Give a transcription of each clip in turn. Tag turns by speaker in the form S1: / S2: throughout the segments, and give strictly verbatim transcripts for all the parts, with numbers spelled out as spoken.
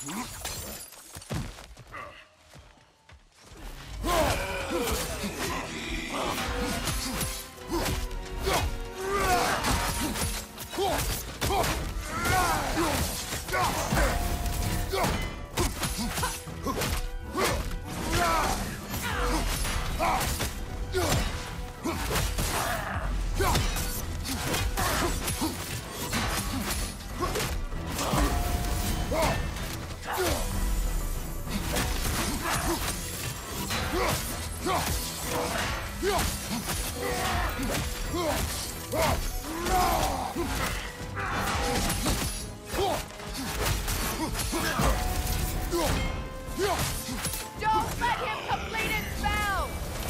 S1: Don't let him complete his spell!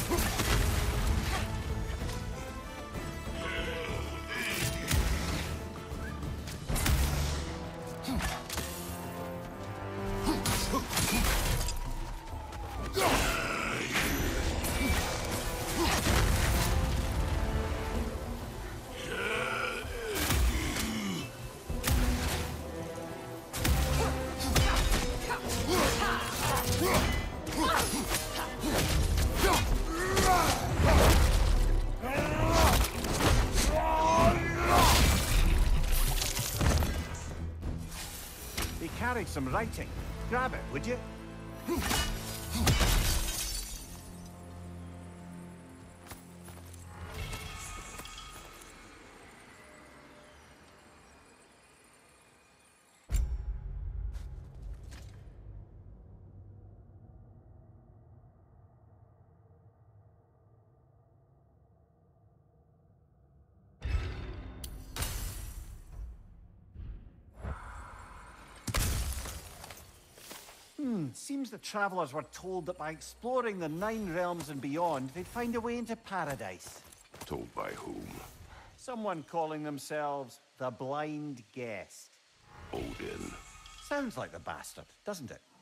S2: He carried some writing. Grab it, would you? Hmm, seems the travelers were told that by exploring the Nine Realms and beyond, they'd find a way into paradise.
S3: Told by whom?
S2: Someone calling themselves the Blind Guest.
S3: Odin.
S2: Sounds like the bastard, doesn't it?